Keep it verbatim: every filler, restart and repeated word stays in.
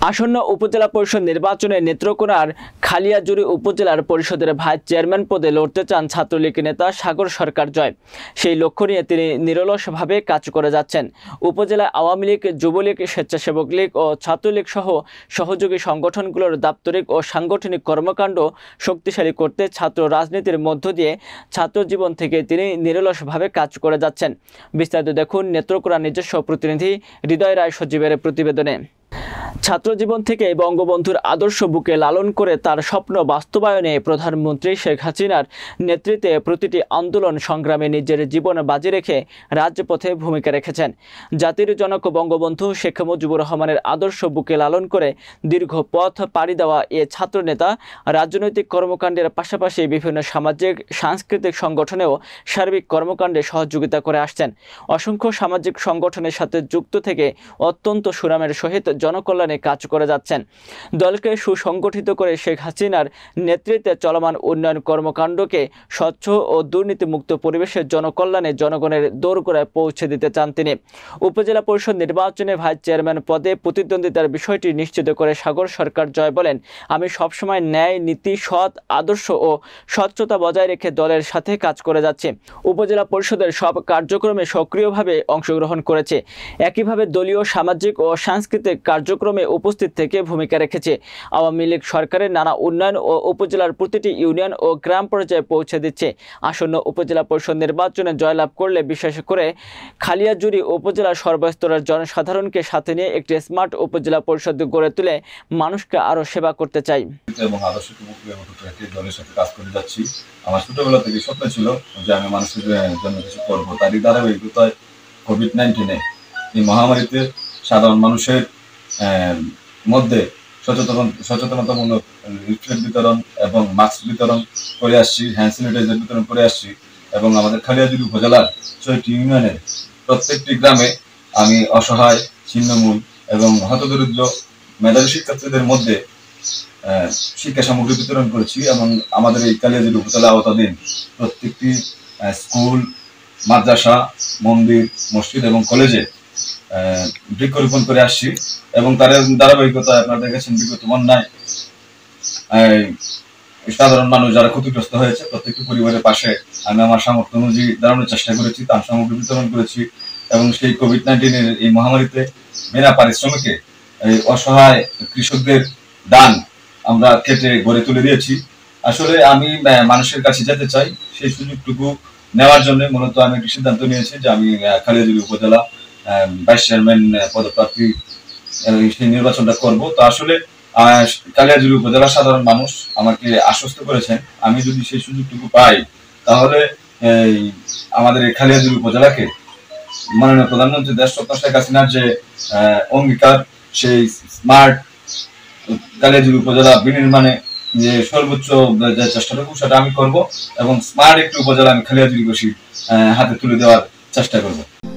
আসন্ন উপজেলা পরিষদ নির্বাচনে নেত্রকোনার খালিয়াজুড়ি উপজেলার পরিষদের ভাইস চেয়ারম্যান পদে লড়তে চান ছাত্রলীগ নেতা সাগর সরকার জয়। সেই লক্ষ্য নিয়ে তিনি নিরলসভাবে কাজ করে যাচ্ছেন। উপজেলা আওয়ামী লীগ, যুবলীগ, স্বেচ্ছাসেবক লীগ ও ছাত্রলীগ সহ সহযোগী সংগঠনগুলোর দাপ্তরিক ও সাংগঠনিক কর্মকাণ্ড শক্তিশালী করতে ছাত্র রাজনীতির মধ্য দিয়ে ছাত্র জীবন থেকে তিনি নিরলসভাবে কাজ করে যাচ্ছেন। বিস্তারিত দেখুন নেত্রকোনার নিজস্ব প্রতিনিধি হৃদয় রায় সজীবের প্রতিবেদনে। ছাত্রজীবন থেকে বঙ্গবন্ধুর আদর্শ বুকে লালন করে তার স্বপ্ন বাস্তবায়নে প্রধানমন্ত্রী শেখ হাসিনার নেতৃত্বে প্রতিটি আন্দোলন সংগ্রামে নিজের জীবন বাজি রেখে রাজপথে ভূমিকা রেখেছেন। জাতির জনক বঙ্গবন্ধু শেখ মুজিবুর রহমানের আদর্শ বুকে লালন করে দীর্ঘ পথ পাড়ি দেওয়া এ ছাত্রনেতা রাজনৈতিক কর্মকাণ্ডের পাশাপাশি বিভিন্ন সামাজিক সাংস্কৃতিক সংগঠনেও সার্বিক কর্মকাণ্ডে সহযোগিতা করে আসছেন। অসংখ্য সামাজিক সংগঠনের সাথে যুক্ত থেকে অত্যন্ত সুনামের সহিত জনকল্যাণে কাজ করে যাচ্ছেন। দলকে সুসংগঠিত করে শেখ হাসিনার নেতৃত্বে চলমান উন্নয়ন কর্মকাণ্ডকে স্বচ্ছ ও দুর্নীতিমুক্ত পরিবেশের জনকল্যাণে জনগণের দোরগোড়ায় পৌঁছে দিতে চান তিনি। উপজেলা পরিষদ নির্বাচনে ভাইস চেয়ারম্যান পদে প্রতিদ্বন্দ্বিতার বিষয়টি নিশ্চিত করে সাগর সরকার জয় বলেন, আমি সবসময় ন্যায়, নীতি, সৎ আদর্শ ও স্বচ্ছতা বজায় রেখে দলের সাথে কাজ করে যাচ্ছি। উপজেলা পরিষদের সব কার্যক্রমে সক্রিয়ভাবে অংশগ্রহণ করেছে। একইভাবে দলীয়, সামাজিক ও সাংস্কৃতিক কার্যক্রমে উপস্থিত থেকে ভূমিকা রেখেছে। আওয়ামী লীগ সরকারের নানা উন্নয়ন ও উপজেলার প্রতিটি ইউনিয়ন ও গ্রাম পর্যায়ে পৌঁছে দিচ্ছে। আসন্ন উপজেলা পরিষদ নির্বাচনে জয়লাভ করলে বিশেষ করে খালিয়াজুড়ি উপজেলার সর্বস্তরের জনসাধারণকে সাথে নিয়ে একটি স্মার্ট উপজেলা পরিষদ গড়ে তুলে মানুষকে আরো সেবা করতে চাই। এবং আদর্শকে মুখে দলের সাথে কাজ করে যাচ্ছি। আমার ছোটবেলা থেকে স্বপ্ন ছিল যে আমি মানুষের জন্য কিছু করবো। তারই ধারাবাহিকতায় কোভিড নাইন্টিনে এই মহামারীতে সাধারণ মানুষের মধ্যে সচেতন সচেতনতামূলক লিফলেট বিতরণ এবং মাস্ক বিতরণ করে আসছি, হ্যান্ড স্যানিটাইজার বিতরণ করে আসছি এবং আমাদের খালিয়াজুড়ি উপজেলার ছয়টি ইউনিয়নের প্রত্যেকটি গ্রামে আমি অসহায়, ছিন্নমূল এবং হতদরিদ্র মেধাবী শিক্ষার্থীদের মধ্যে শিক্ষা সামগ্রী বিতরণ করেছি এবং আমাদের এই খালিয়াজুড়ি উপজেলা আওতাধীন প্রত্যেকটি স্কুল, মাদ্রাসা, মন্দির, মসজিদ এবং কলেজে বৃক্ষরোপণ করে আসছি এবং তার ধারাবাহিকতায় আপনারা দেখেছেন বিগত বন্যায় সাধারণ মানুষ যারা ক্ষতিগ্রস্ত হয়েছে প্রত্যেকটি পরিবারের পাশে আমি আমার সামর্থ্য অনুযায়ী দাঁড়ানোর চেষ্টা করেছি, তার সামগ্রী বিতরণ করেছি এবং সেই কোভিড নাইন্টিনের এই মহামারীতে বিনা পারিশ্রমিকে এই অসহায় কৃষকদের দান আমরা কেটে গড়ে তুলে দিয়েছি। আসলে আমি মানুষের কাছে যেতে চাই, সেই সুযোগটুকু নেওয়ার জন্য মূলত আমি একটি সিদ্ধান্ত নিয়েছি যে আমি খালিয়াজুড়ি উপজেলা ভাইস চেয়ারম্যান পদপ্রার্থী সেই নির্বাচনটা করব। তো আসলে খালিয়াজুড়ি উপজেলার সাধারণ মানুষ আমাকে আশ্বস্ত করেছেন আমি যদি সেই সুযোগটুকু পাই তাহলে আমাদের এই খালিয়াজুড়ি উপজেলাকে মাননীয় প্রধানমন্ত্রী দেশরত্ন শেখ হাসিনার যে অঙ্গীকার সেই স্মার্ট খালিয়াজুড়ি উপজেলা বিনির্মাণে যে সর্বোচ্চ যে চেষ্টাটুকু সেটা আমি করব এবং স্মার্ট একটি উপজেলা আমি খালিয়াজুড়িবাসীর হাতে তুলে দেওয়ার চেষ্টা করব।